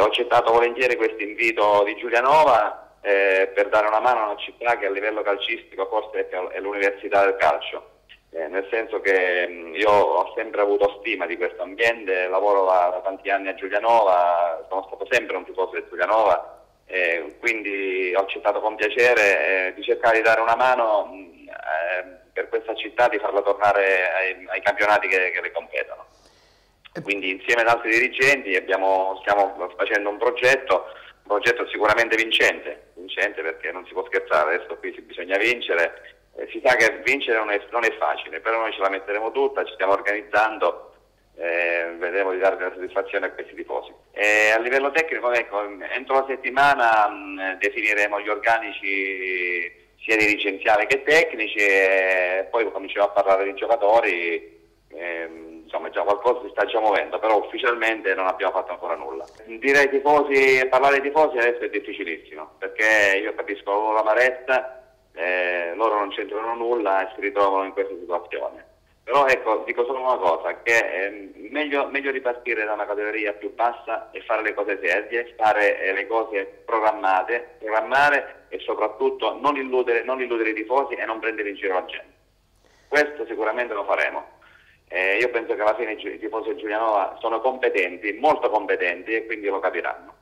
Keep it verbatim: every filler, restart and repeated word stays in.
ho accettato volentieri questo invito di Giulianova eh, per dare una mano a una città che a livello calcistico forse è l'università del calcio. Eh, nel senso che mh, io ho sempre avuto stima di questo ambiente, lavoro da, da tanti anni a Giulianova, sono stato sempre un tifoso di Giulianova, eh, quindi ho accettato con piacere eh, di cercare di dare una mano mh, eh, per questa città, di farla tornare ai, ai campionati che, che le competono. Quindi insieme ad altri dirigenti abbiamo, stiamo facendo un progetto, un progetto sicuramente vincente, vincente perché non si può scherzare, adesso qui bisogna vincere. Eh, si sa che vincere non è, non è facile, però noi ce la metteremo tutta, ci stiamo organizzando, eh, vedremo di dare della soddisfazione a questi tifosi. E a livello tecnico, ecco, entro la settimana mh, definiremo gli organici sia dirigenziali che tecnici e poi cominceremo a parlare di giocatori, eh, insomma già qualcosa si sta già muovendo, però ufficialmente non abbiamo fatto ancora nulla. Dire ai tifosi, parlare ai tifosi adesso è difficilissimo, perché io capisco la loro amarezza. Eh, loro non c'entrano nulla e si ritrovano in questa situazione, però ecco, dico solo una cosa, che è meglio, meglio ripartire da una categoria più bassa e fare le cose serie, fare eh, le cose programmate, programmare e soprattutto non illudere, non illudere i tifosi e non prendere in giro la gente. Questo sicuramente lo faremo. Eh, io penso che alla fine i tifosi di Giulianova sono competenti, molto competenti, e quindi lo capiranno.